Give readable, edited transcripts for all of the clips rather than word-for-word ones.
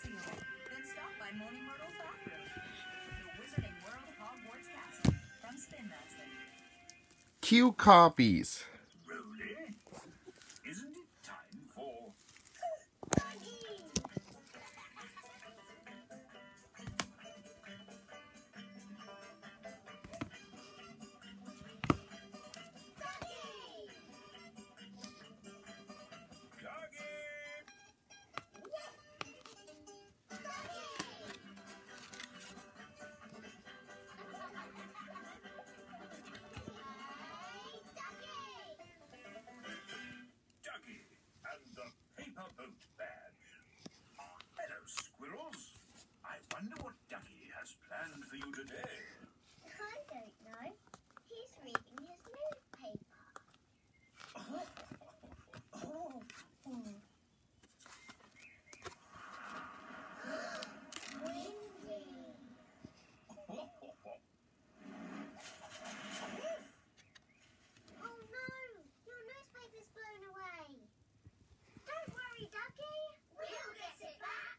field. Then stop by Moaning Myrtle's bathroom. The Wizarding World of Hogwarts Castle from Spin Master. Q copies. Roly, isn't it time for... I wonder what Ducky has planned for you today. I don't know. He's reading his newspaper. Windy. Oh no! Your newspaper's blown away. Don't worry, Ducky. We'll get it back.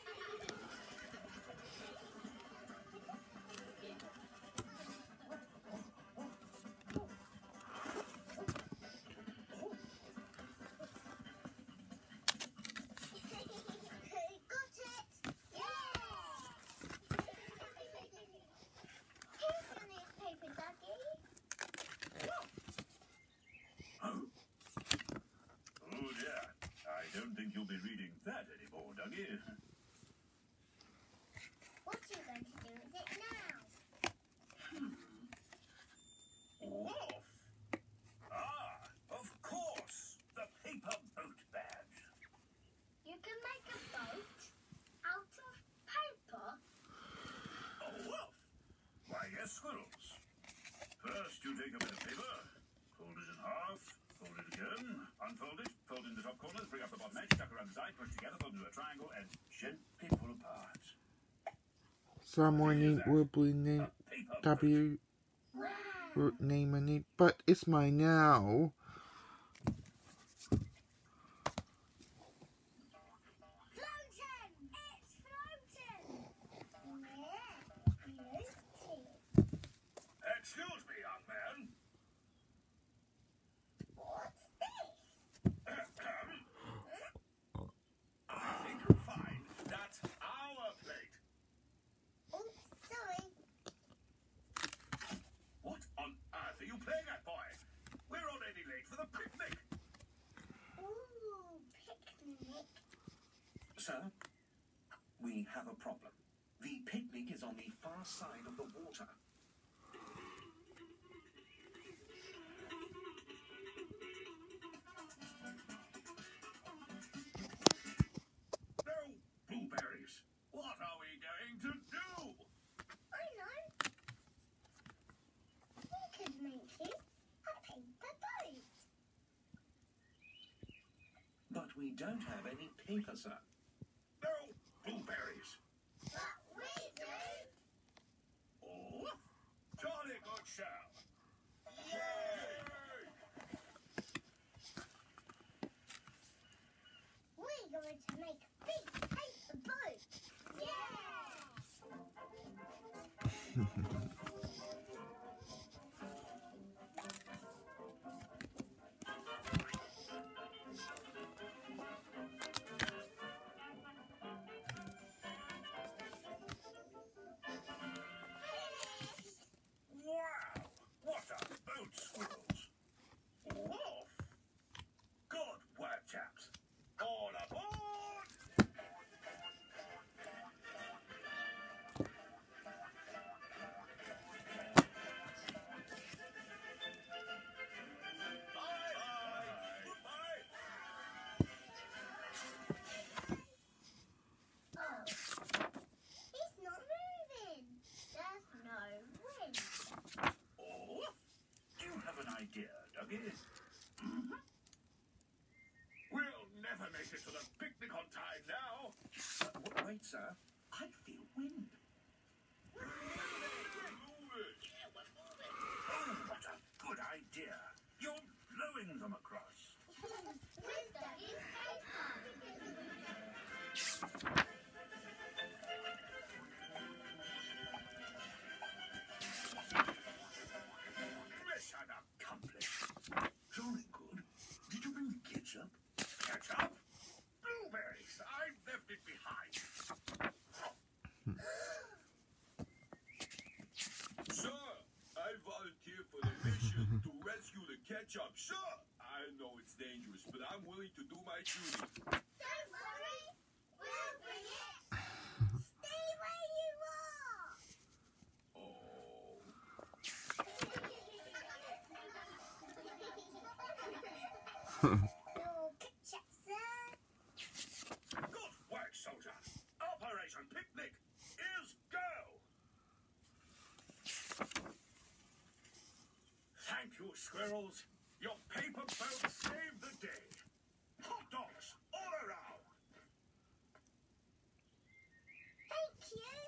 I don't think you'll be reading that anymore, Dougie. What are you going to do with it now? Wolf! Ah, of course! The paper boat badge. You can make a boat out of paper? A wolf? Why, yes, Squirrels. First, you take a bit of paper, fold it in half, fold it again, unfold it, fold in the top corners, bring up the bottom edge, tuck around the side, push together, fold into a triangle, and gently pull apart. Someone will be named W. Name and name, but it's mine now. Excuse me, young man. What's this? I think you'll find that's our plate. Oh, sorry. What on earth are you playing at, boy? We're already late for the picnic. Ooh, picnic. Sir, we have a problem. The picnic is on the far side of the water. No blueberries. What are we going to do? I know. We could make it a paper boat. But we don't have any paper, sir. No blueberries. But we do. Oh, jolly good show. Yay! We're going to make a big paper boat. Yeah! Wow! What a boat, Squirrels! Wolf! Good work, chaps. All aboard! Bye-bye! Goodbye! Oh, it's not moving. There's no wind. Oh, do you have an idea, Dougie? We'll never make it to the picnic on time now. Wait, sir. I feel wind. Oh, what a good idea. You're blowing them across. With Duggie's paper. job, sure. I know it's dangerous, but I'm willing to do my duty. Don't worry, we'll bring it. Stay where you are. Oh. Your ketchup, sir. Good work, soldier. Operation Picnic is go. Thank you, squirrels. Your paper boat saved the day. Hot dogs all around. Thank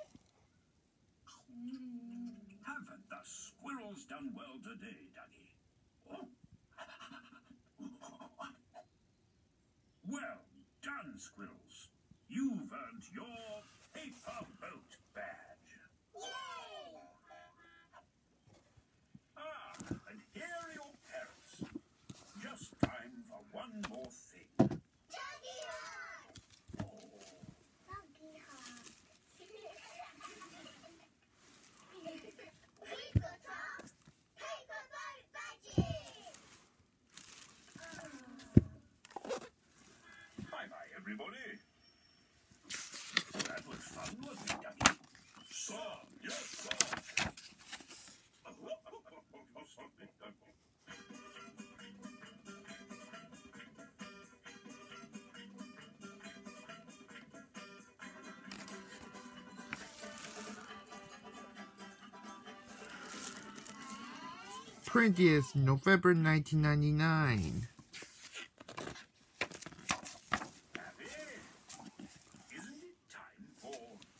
you. Haven't the squirrels done well today, Dougie? Oh. Well done, squirrels. You've earned your paper boat badge. Yay! Ah, and here are your parents. Just time for one more thing. Doggy hug! Oh, Doggy hug. We've got our paper boat badges! bye-bye, everybody. That was fun, wasn't it, Dougie? Sir, yes, sir. Printed November 1999. Abby, isn't it time for...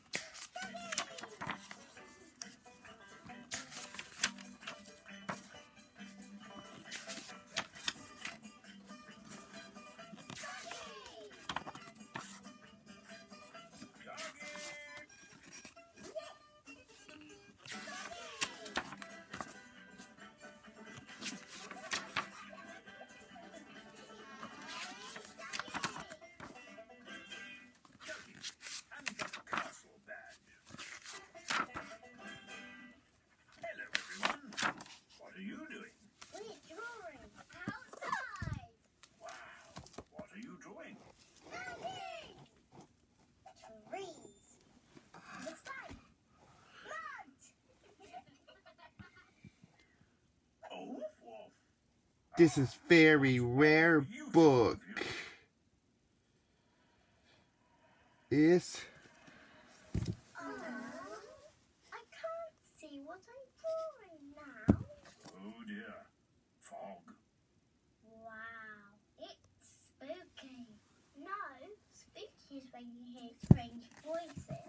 and the castle badge. Hello, everyone. What are you doing? We're drawing outside! Wow, what are you drawing? Doggy! Trees. The sky. Mud! Oh, wolf. This is very rare book. Is I can't see what I'm drawing now. Oh dear. Fog. Wow, it's spooky. No, spooky is when you hear strange voices.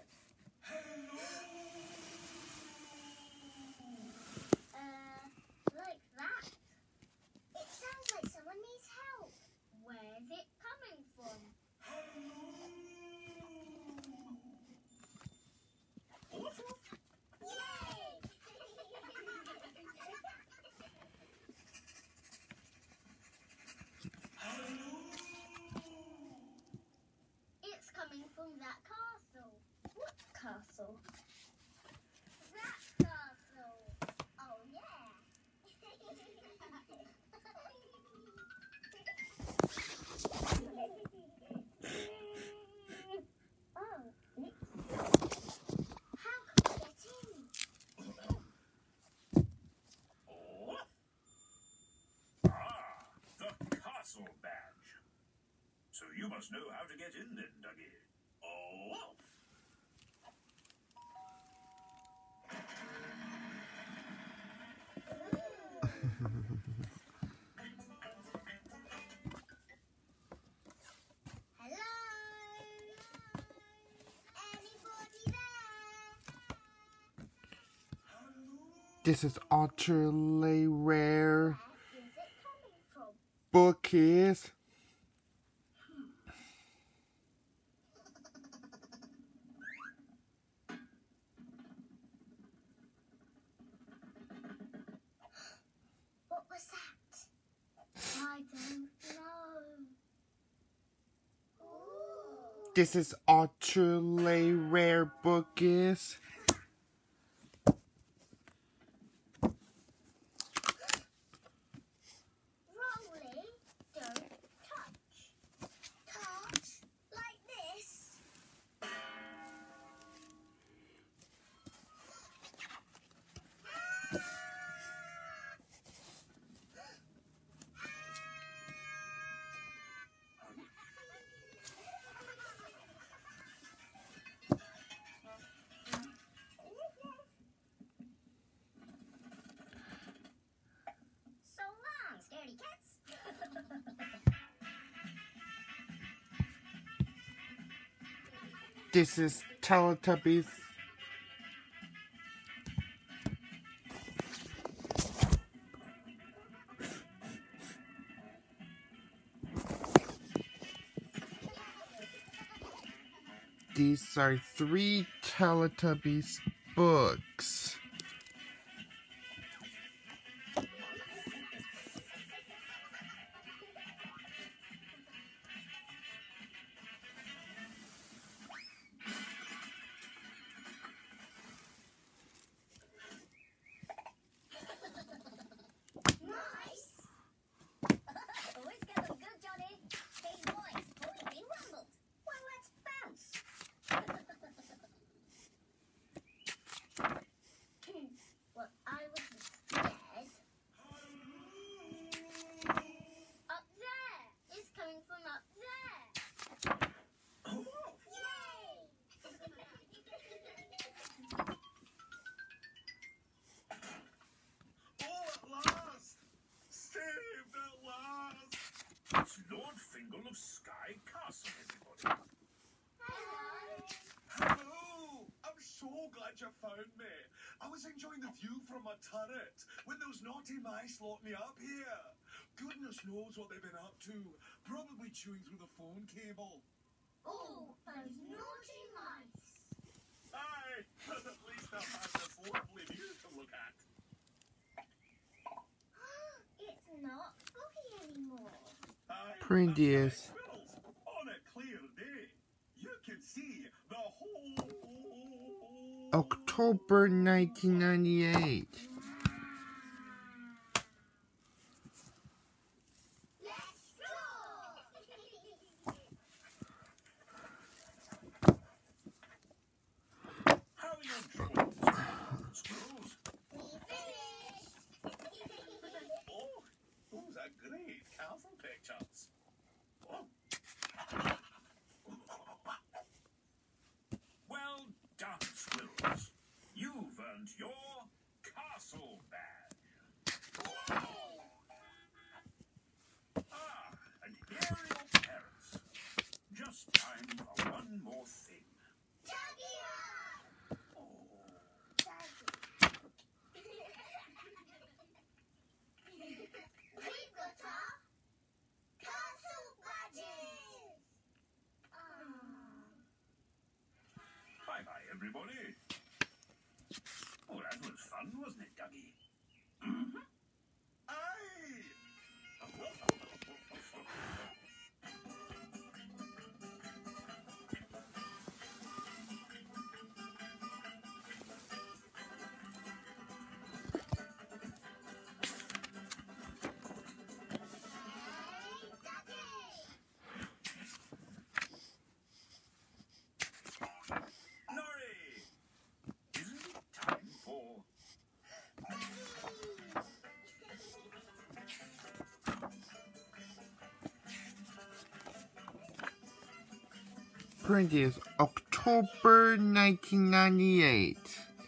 Like that. It sounds like someone needs help. Where's it coming from? Wolf, wolf. Yay! It's coming from that castle. What castle? That castle. Oh, yeah. Oh, how can we get in? Oh. The castle badge. So you must know how to get in then, Dougie. Oh, wolf. Hello? Anybody there? this is ultra rare Where is it coming from? book is What was that? I don't know. Ooh. this is ultra rare book is This is Teletubbies. These are 3 Teletubbies books. Always get them good, Johnny. Hey, boys, we've been rumbled. Well, let's bounce. Well, I wasn't scared. Up there! It's coming from up there. Yay! Oh, at last! Saved at last! It's Lord Fingal of Skye Castle, everybody. Hello! I'm so glad you found me. I was enjoying the view from my turret when those naughty mice locked me up here. Goodness knows what they've been up to. Probably chewing through the phone cable. Oh, those naughty mice. Aye, but at least I've had this lovely view to look at. It's not foggy anymore. Aye, Prettiest. that's right, Squirrels. On a clear day, you can see the whole... October 1998. Let's draw! How are your drawings, Squirrels? We finished! Oh, those are great castle pictures. Oh. Well done, Squirrels. You've earned your castle badge. Ah, and here are your parents. Just time for one more thing. Doggy! Oh, We've got our castle badges! bye-bye, everybody. Oh, that was fun, wasn't it, Dougie? Aye! Norrie! Isn't it time for... Prettiest October 1998.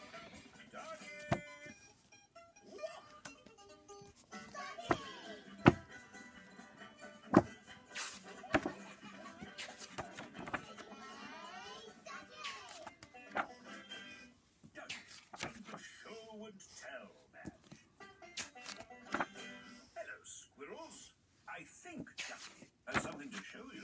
And the show and tell badge. Hello, Squirrels. I think Ducky has something to show you.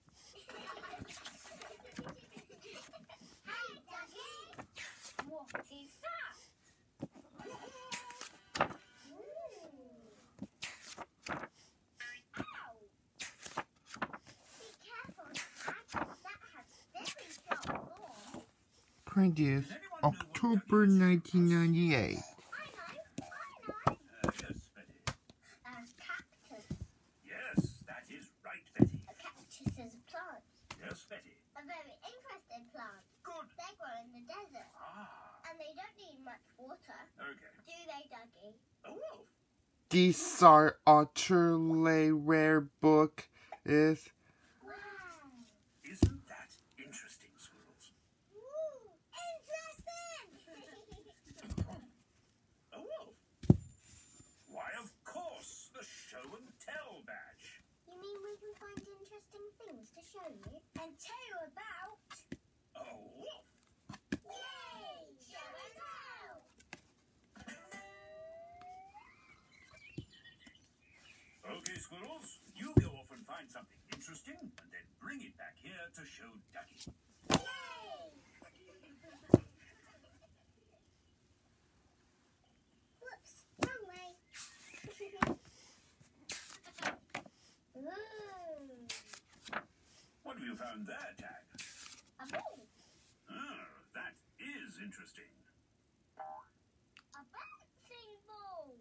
Hey, Doggy! What is that? Ow! Be careful, Dad. That has very sharp thorns. Prettiest October 1998. I know. Yes, Betty. A cactus. Yes, that is right, Betty. A cactus is a plant. Yes, Betty. A very interesting plant. Good. They grow in the desert. Ah, And they don't need much water. okay. Do they, Dougie? A wolf. These are utterly rare book is Wow. Isn't that interesting, Squirrels? Woo! Interesting! A wolf? Why, of course, the show and tell badge. You mean we can find interesting things to show you? And tell you about? Oh, here to show Ducky. Whoops, wrong way. Ooh, What have you found there, Tag? a ball. Ah, that is interesting. A bouncing ball.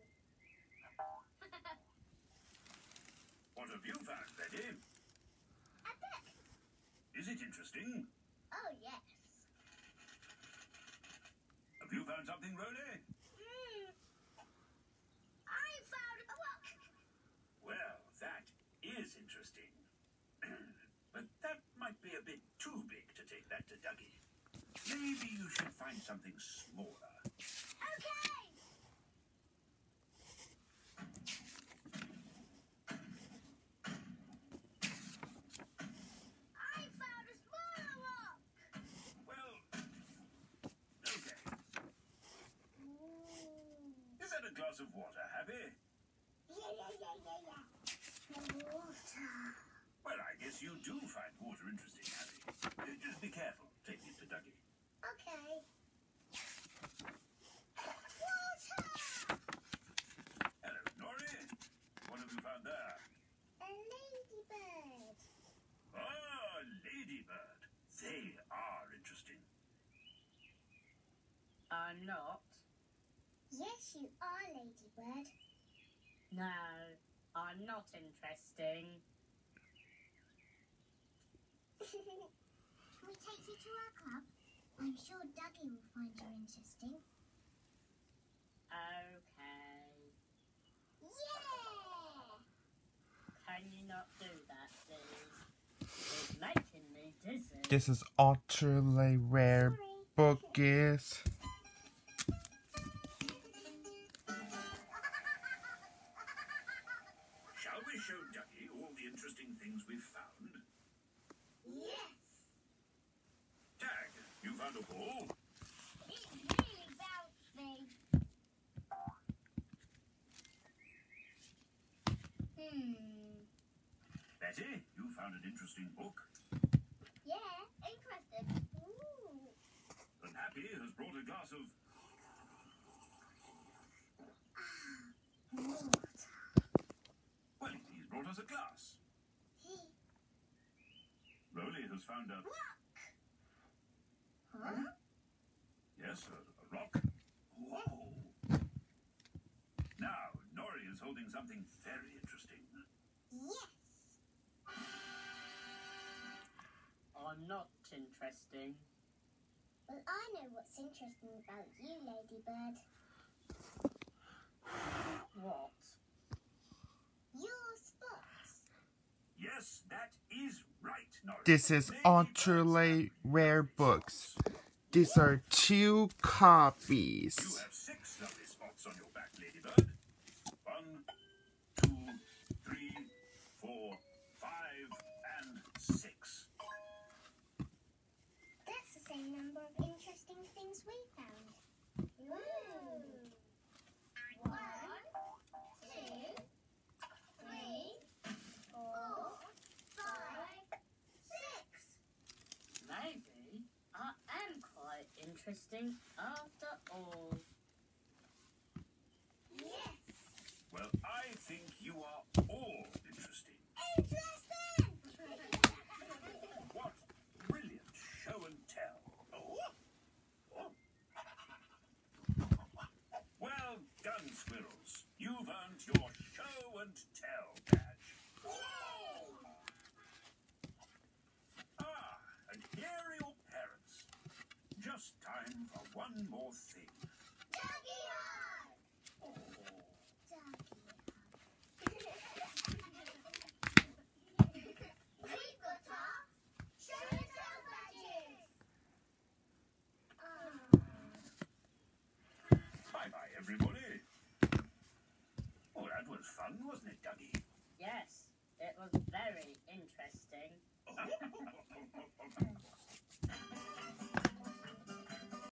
What have you found, Betty? A book. Is it interesting? Oh, yes. Have you found something, Roly? I found a book. Well, that is interesting. But that might be a bit too big to take that to Ducky. Maybe you should find something smaller. Okay. I found a smaller rock. Well, okay. Ooh. Is that a glass of water, Happy? Yeah. Water. Well, I guess you do find water interesting, Happy. Just be careful taking it to Ducky. Okay. Water. Hello, Nori. What have you found there? A ladybird. Ah, ladybird. They are interesting. I'm not. Yes, you are, ladybird. No, I'm not interesting. Shall we take you to our club? I'm sure Dougie will find you interesting. Okay. Yeah! Can you not do that, please? It's making me dizzy. This is ultra rare bookies. Shall we show Ducky all the interesting things we've found? Yes! Tag, you found a ball? It's really bouncy. Betty, you found an interesting book. Yeah, interesting. Ooh. And Happy has brought a glass of... Water. Well, he's brought us a glass. Roly has found a... Huh? Yes, a rock. Whoa! Now, Nori is holding something very interesting. Yes! I'm not interesting. Well, I know what's interesting about you, ladybird. What? Your spots. Yes, that is right, Nori. This is ultra rare books. These are 2 You copies. have 6 lovely spots on your back, Ladybird. 1, 2, 3, 4, 5, and 6. That's the same number of interesting things we found. Ooh. 1, 2, 3, 4, 5, 6. Maybe I am quite interesting after all. Yes! Well, I think you are all interesting. Interesting! What brilliant show and tell. Well done, squirrels. You've earned your show and tell badge. Ah, and here are your parents. Just time for one more thing. Dougie hug! Oh, We've got our show and tell badges! bye-bye, everybody. Oh, that was fun, wasn't it, Dougie? Yes, it was very interesting.